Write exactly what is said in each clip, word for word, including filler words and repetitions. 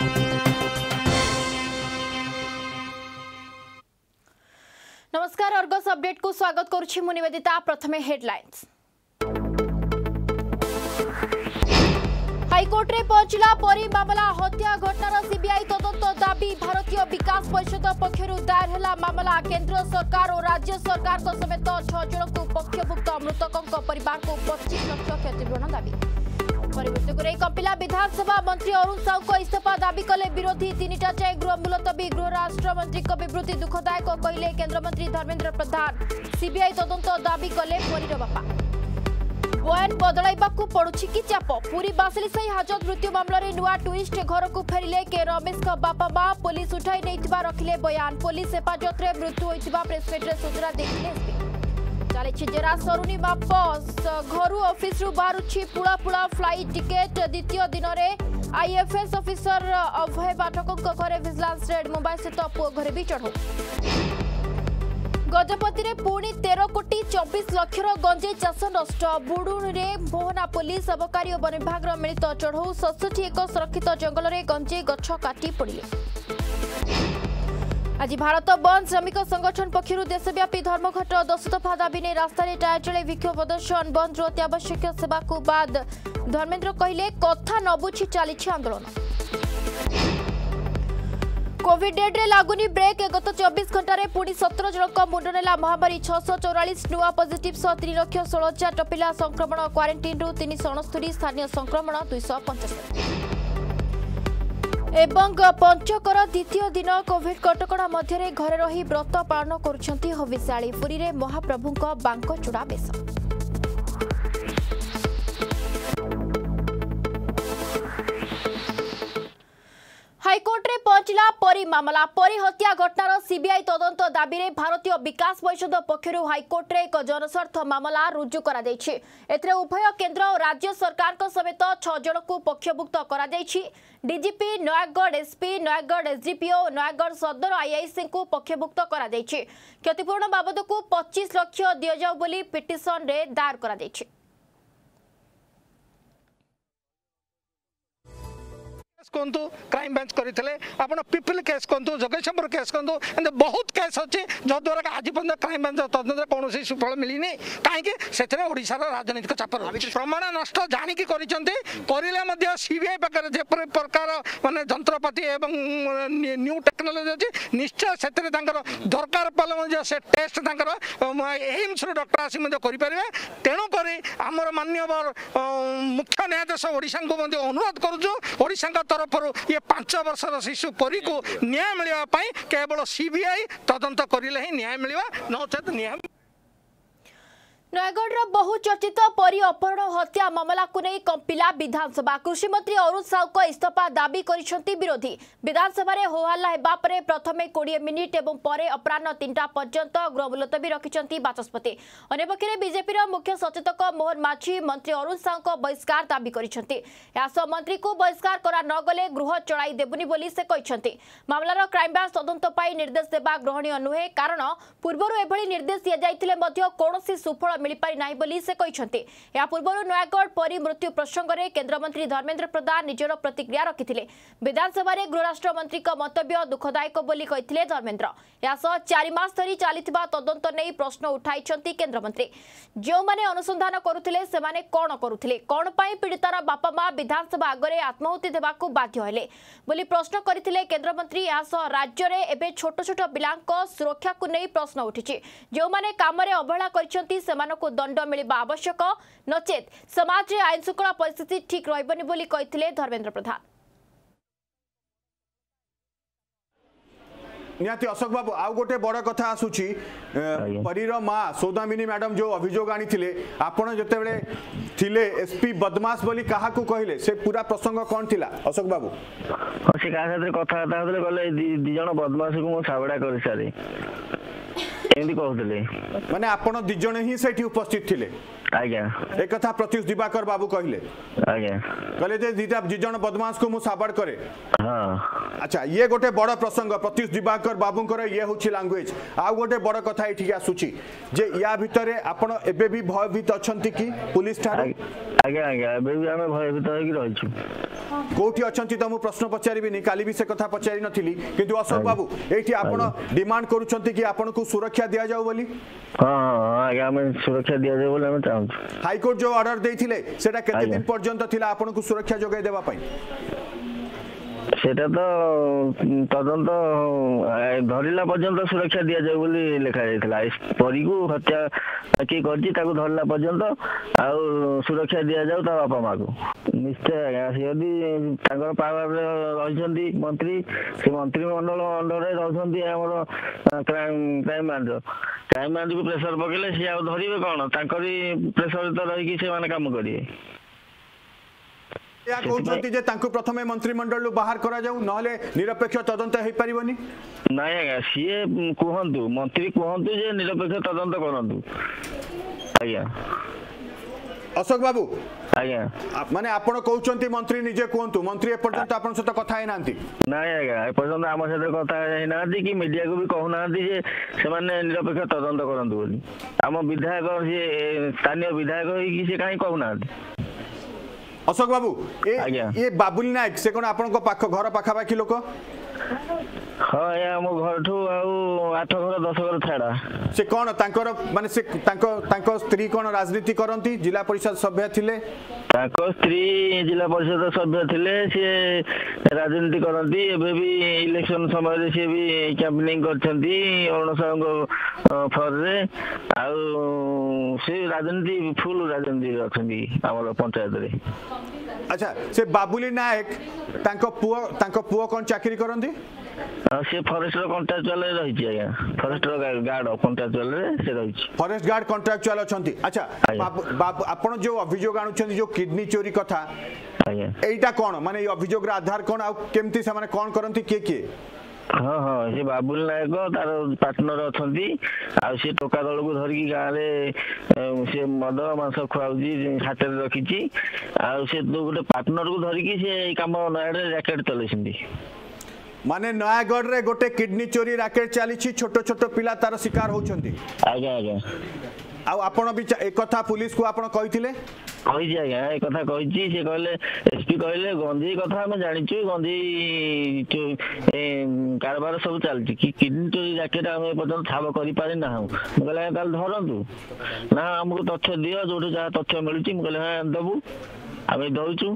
नमस्कार Argus update को स्वागत करुछि मु निवेदिता। प्रथमे हेडलाइंस। हाईकोर्ट रे पहुंचला परी मामला हत्या घटनार सीबीआई तदंत दाबी भारतीय विकास परिषद पक्षरु दायर हैला मामला। केंद्र सरकार और राज्य सरकार को समेत छह जन को पक्षभुक्त मृतकों परिवार को पच्चीस लाख क्षतिपूरण दाबी। परिवर्तन को कपिला विधानसभा मंत्री अरुण साहू को इस्तीफा दाबी कले विरोधी। तीनटा जाए गृह मुलतवी। गृह राष्ट्र मंत्री को विवृत्ति दुखदायक कहले केंद्र मंत्री धर्मेंद्र प्रधान। सीबीआई तदंत दाबी कले परीर बापा। बयान बदलाइबाकू पड़ुछि कि चाप। पूरी बासिलिसाई हाजत मृत्यु मामलें नुआ ट्विस्ट। घर को फेरिले के रमेश का बापा मां। पुलिस उठाई नहीं रखिले बयान। पुलिस हेफाजत में मृत्यु होता प्रेसमिट में सूचना देते चली जेरा सरुनी माप। घर ऑफिस रु बाहरुछि पुड़ा पुड़ा फ्लाइट टिकेट। द्वितीय दिन में आईएफएस ऑफिसर अभय पाठकों घरे विजिलेंस रेड। मुंबई स्थित पुओ घरे भी चढ़ऊ। गजपति में पुणी तेरह कोटी चौबीस लक्षर गंजे चाष नष्ट। बुडुण रे मोहना पुलिस अबकारी और वन विभाग मिलित चढ़ऊ। सतसठी एक सुरक्षित जंगल में गंजे गछ काटी पड़े। आज भारत बंद। श्रमिक संगठन पक्षर देशव्यापी धर्मघट। दश दफा दाबी ने रास्ता टायर चले विक्षोभ प्रदर्शन। बंद अत्यावश्यक सेवा को बाद। धर्मेंद्र कहले कथा न बुझी चली आंदोलन। कोविड डेड रे लागुनी ब्रेक। गत चौबीस घंटा रे पुणी सतर जन मुंड नेला महामारी। छह चौरालीस नुआ पॉजिटिव सह तीन लक्ष षोल हजार टपिला संक्रमण। क्वारंटाइन रु तीन अणस्तरी स्थानीय संक्रमण दुईश पचहत्तर। एवं पंचकर द्वितीय दिन कोविड कटकड़ा मध्य घरे रही व्रत पालन करुछंती हविषाली। पुरी रे महाप्रभुंक बांकचूड़ा बेश। हाईकोर्ट रे पहुंचला परी मामला। परी हत्या घटनार सीबीआई तदंत दाबी रे भारतीय विकास परिषद पक्षर हाईकोर्ट रे एक जनस्वार्थ मामला रुजु करा दैछि। एतरे उभय केंद्र और राज्य सरकार को समेत छह जन को पक्षभुक्त करा दैछि। DGP Nayagarh SP Nayagarh SDPO Nayagarh सदर आईआईसी को पक्षभुक्त करा दैछि। क्षतिपूरण बाबद को पच्चीस लाख दिया जाऊ बोली पिटिशन रे दायर करा दैछि। कहतु क्राइम ब्रांच करते आप पिपिल केस कहतु जगेशपुर केस कहतु एंड बहुत केस अच्छे जद्वारा आज पर्यटन क्राइम ब्रांच तदंत कौन सुफल मिलनी कहीं ओडार राजनीतिक चाप प्रमाण नष्ट जाणिकी कर सीबीआई पाखे जे प्रकार मानने जंत्रपाति एवं न्यू टेक्नोलोजी अच्छी निश्चय से दरकार पड़े से टेस्ट एम्स डॉक्टर आसी करें। तेणुक आमर माननीय मुख्य न्यायाधीश ओडिशा को अनुरोध करुँ तरफ ये पांच वर्षर शिशु परी को न्याय मिलवाई केवल सीबीआई तदंत करिले ही न्याय मिलवा नचेत न्याय। नयगढ़ बहुचर्चित परी अपहरण हत्या मामला को नहीं कंपिला विधानसभा। कृषि मंत्री अरुण साहू को इस्तीफा दाबी करिसेंती विरोधी। विधानसभा रे होहल्ला हेबा परे प्रथमे बीस मिनिट एवं परे अपराह्न तीनटा पर्यंत गृह मुलतवी रखिसेंती बाचस्पति। अन्यपक्षे बीजेपी मुख्य सचेतक मोहन माझी मंत्री अरुण साहू को बहिष्कार दाबी करिसेंती। यासह मंत्री को बहिष्कार करा न गले गृह चलाई देबुनी बोली से कहिसेंती। मामलार क्राइमब्रांच तदंत पाई निर्देश देबा ग्रहणीय नुहे, कारण पूर्वरु एभली निर्देश दिया जाइतिले मध्य कोनोसी सुफल मिल पारि नाही बोली से कहिसेंती। या पूर्वरु नयागढ़ परी मृत्यु प्रसंग में केंद्र मंत्री धर्मेंद्र प्रधान निजर प्रतिक्रिया रखिथिले। विधानसभा रे गृह राष्ट्र मंत्री का मंतव्य दुखदायक बोली कहिथिले धर्मेंद्र। या सह चारि मास धरि चलिथिबा तदंत नै प्रश्न उठाइछंती केंद्र मंत्री। जो माने अनुसंधान करुथिले सेमाने कोन करुथिले, कोन पई पीड़ितार बापा मां विधानसभा आगरे आत्माहुति देबाकू बाध्य हेले बोली प्रश्न करथिले केंद्र मंत्री। या सह राज्य रे एबे छोट छोट पिलांको सुरक्षा को नै प्रश्न उठिछि। जो माने काम रे अवहेला करिसंती सेमानक को दंड मिलवा आवश्यक, नचेत समाज रे आईन श्रृंखला परिस्थिति ठीक रहिबनी बोली कहिथिले धर्मेंद्र प्रधान। निहाती अशोक बाबू आउ गोटे बड़ कथा आसुची परीर माँ सौदामिनी मैडम जो अभियोग आनी आपण जिते थिले एसपी बदमाश बोली क्या कहले से पूरा प्रसंग कौन थिला अशोक बाबू? से कथा कहले दी जन बदमाश को छाबड़ा कर सारी एमती कहते माने आपण दी जन ही सेठी उपस्थित थिले? आज्ञा एक कथा प्रत्युष दिवाकर बाबू कहले आज्ञा कहले जे दीटा दी जन बदमाश को मु साबड़ करे। हां अच्छा ये गोटे बड़ प्रसंग प्रत्युष दिवाकर बाबूंकर ये होछि लैंग्वेज। आ गोटे बड़ कथा एठी आसुची जे या भितरे आपण एबे भी भयभीत अछंती कि पुलिस ठारे? आज्ञा आज्ञा एबे भी हमें भयभीत होई कि रहछु। कोठी अछंती तो मु प्रश्न पचारिबिनी काली भी से कथा पचारि नथिली किंतु अशोक बाबू एठी आपण डिमांड करूछंती कि आपण को सुरक्षा दिया जाऊ बोली हां हां आगे हम सुरक्षा दिया जाऊ बोली हम चाहू हाई कोर्ट जो ऑर्डर देथिले सेटा केते दिन पर्यंत थिला आपण को सुरक्षा जोगाई देबा पई सेटा तो तदंत धरला पर्यंत सुरक्षा दिया जाए बोली लिखा जाइथिला परी को हत्या कि करछि ताको धरला पर्यंत आ सुरक्षा दिया जाऊ ता बापा मां को निश्चय यदि ताकर पावर रहिसंती मंत्री से मंत्री मंडल अंडर रहसंती हमर crime crime branch crime branch को प्रेशर पकेले से आ धरिबे कोन ताकरी प्रेशर तो रही कि से माने काम करिए या कहउछंती जे तांको प्रथमे मंत्रिमंडल बाहर करा जाऊ नहले निरपेक्ष तदंत हेई परिबनी नाही आगा सीए कहंतु मंत्री कहंतु जे निरपेक्ष तदंत करंतु आज्ञा अशोक बाबू आज्ञा माने आपण कहउछंती मंत्री निजे कहंतु मंत्री ए पर्यंत आपण सहित कथा हे नांती नाही आगा ए पर्यंत हम सहित कथा हे नांती कि मीडिया को भी कहू नांती जे से माने निरपेक्ष तदंत करंतु बोली हम विधायक जे स्थानीय विधायक कि से काई कहू नांती अशोक बाबू ए ये बाबुल नायक से कोन आपन को पाख घर पाखा पाखी लोक हां या मो घर ठो आठ घर दस घर छाड़ा से कोन तांकर माने से तांको तांको स्त्री कोन राजनीति करंती जिला परिषद सभ्य थिले तांको स्त्री जिला परिषद सभ्य थिले से राजनीति करंती एबे भी इलेक्शन समय रे से भी कैंपेनिंग करछंती अरुण साहब फर रे आ से राजनीति फुल राजनीति रखंती हमर पंचायत रे अच्छा से बाबुली नायक तांको पुओ तांको पुओ कोन चाकरी करंती से फॉरेस्ट कॉन्ट्रैक्चुअल रही छी आया फॉरेस्ट गार्ड कॉन्ट्रैक्चुअल रे से रही छी फॉरेस्ट गार्ड कॉन्ट्रैक्चुअल अछंती अच्छा बाबू आपण जो अभियोग आनुछंती जो किडनी चोरी कथा आया एटा कोन माने ये अभियोग रा आधार कोन आ केमती से माने कोन करंती के के हाँ हाँ से बाबुल नायक तार पार्टनर अछंती आ से टोका दल को धरिकी गाँ रे से मद मांस खुआउजी हाथ रे रखिची आ से गोटे पार्टनर को धरिकी से काम नयागढ़ रे रैकेट चलेछंती माने नयागढ़ रे गोटे किडनी चोरी रैकेट चली छोट छोट पिला तार शिकार होछंती आगे आगे आ आपण भी एक कथा पुलिस को आपण कहिथिले कहि जे आज्ञा एक कथा कहिची से कहले एसपी कहले गंजी कथा हम जानिछु गंजी कारबार सब चलची कि किडनी चोरी रैकेट हम पर्यंत ठाब करि पारि ना हम कहले काल धरंतु ना हमको तथ्य दियो जोटे जा तथ्य मिलुची कहले हां दबु हम दउछु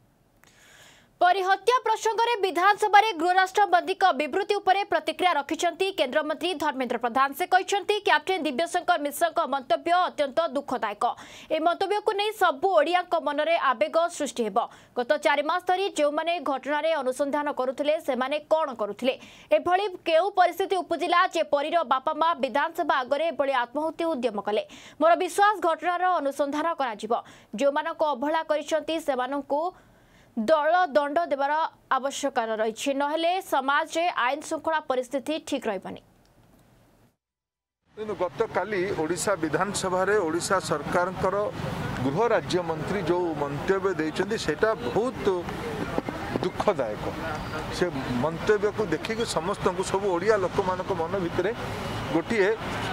परी हत्या प्रसंग में विधानसभा गृह राष्ट्रपति विवृत्ति उपरे प्रतिक्रिया रखिछंती केंद्र मंत्री धर्मेंद्र प्रधान से कहछंती कैप्टेन दिव्यशंकर मिश्र मंतव्य अत्यंत दुखदायक ए मंतव्य को नहीं सबु ओडिया मनरे आवेग सृष्टि हेबो गत चार मास धरी जो माने घटना रे अनुसंधान करुथिले से माने कोन करुथिले एभली केउ परिस्थिति उपजिला जे परीर बापा मा विधानसभा आगरे एभली आत्महत्या उद्यम कले मोर विश्वास घटनार अनुसंधान करा जिवो जो मानको अवहेला करिसंती से मानको दल दंड देवार आवश्यकता रही नहले समाज रे आईन श्रृंखला परिस्थिति ठीक रही गत काली ओडिशा विधानसभा रे ओडिशा सरकार गृह राज्य मंत्री जो मंतव्य देइचंदी सेटा बहुत दुखदायक से मंतव्य को देखिक समस्त को सब ओडिया लोक मान मन भितर गोटे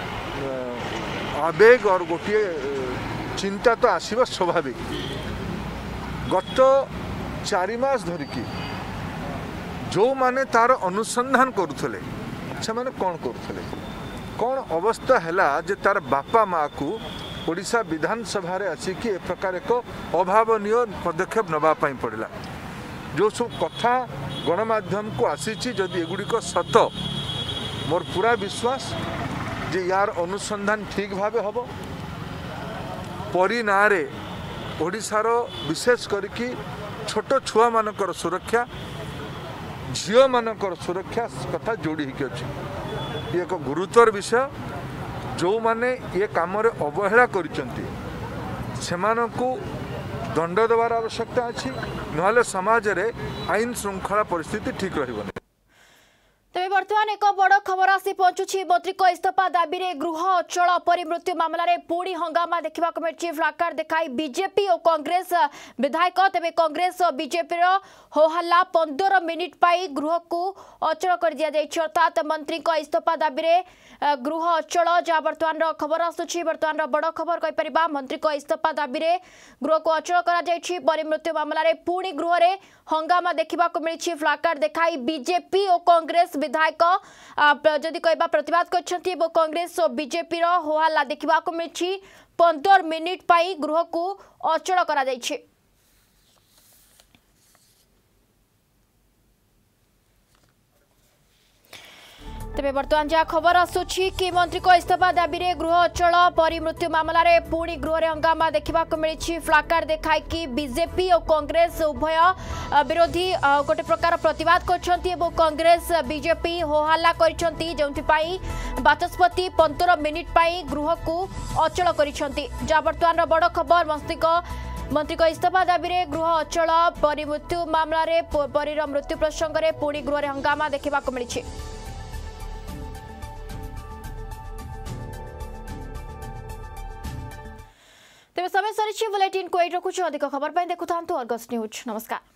आवेग और गोटे चिंता तो आसवा स्वाभाविक गत चारि मास धरिकी जो माने तार अनुसंधान करुले से माने कौन करुले कौन अवस्था हैला जे तार बापा माँ को ओडिशा विधानसभा रे आसिकी ए प्रकार एक अभावनीय पदक्षेप नवा पाई पड़ला जो सब कथा गणमाध्यम को आसीची जदि एगुड़िक सत मोर पूरा विश्वास जे यार अनुसंधान ठीक भावे हबो परी ना रे ओडिशार विशेष करके छोट छुआ मानकर सुरक्षा झील मानकर सुरक्षा कथा जोड़ी ही अच्छे ये एक गुरुतर विषय जो माने ये काम रे अवहेला करिसंती सेमानकु दंड देवार आवश्यकता अच्छी नहले समाज रे आईन श्रृंखला परिस्थिति ठीक रहिबनी। तेज बर्तमान एक बड़ खबर आसी पहुंचुछि। मंत्री को इस्तीफा दाबी रे गृह अचल अपरिमृत्यु मामला रे पुणी हंगामा देखा मिली। फ्लाकार्ड देखाई बीजेपी और कांग्रेस विधायक तेज कांग्रेस और बीजेपी होहल्ला पंद्रह मिनिट पाई गृह को अचल कर दिया जाइछि। अर्थात मंत्री को इस्तीफा दाबी रे गृह अचल जहाँ बर्तमान खबर आसुछि। बर्तमान बड़ खबर कहीपर मंत्री को इस्तीफा दाबी रे गृह को अचल कर परिमृत्यु मामला रे पुणी गृह रे हंगामा देखा मिली। फ्लाकार्ड देखाई बीजेपी और कांग्रेस विधायक जदि कहबा प्रतिवाद करछंती कांग्रेस और बीजेपी रो होहल्ला देखा मिली। पंद्रह मिनिट पाई गृह को अचल करा जाइछि। तेरे बर्तमान जहाँ खबर आसुछि कि मंत्री को इस्तीफा दाबी रे गृह अचल परिमृत्यु मामला रे पुणी गृह रे हंगामा देखा मिली। फ्लाकार्ड देखाई कि बीजेपी और कांग्रेस उभय विरोधी गोटे प्रकार प्रतिवाद करछंती। कांग्रेस बीजेपी होहल्ला करछंती जोंथिपाई बाचस्पति पंद्रह मिनिट पाई गृह को अचल करिछंती। जहाँ बर्तमान बड़ खबर मंत्री को मंत्री को इस्तीफा दाबी रे गृह अचल परिमृत्यु मामला रे परीर मृत्यु प्रसंग रे पुणी गृह रे हंगामा देखा मिली। तेज समय सरी बुलेटिन को एट रखुछु। अधिक खबर देखुता अर्गस न्यूज। नमस्कार।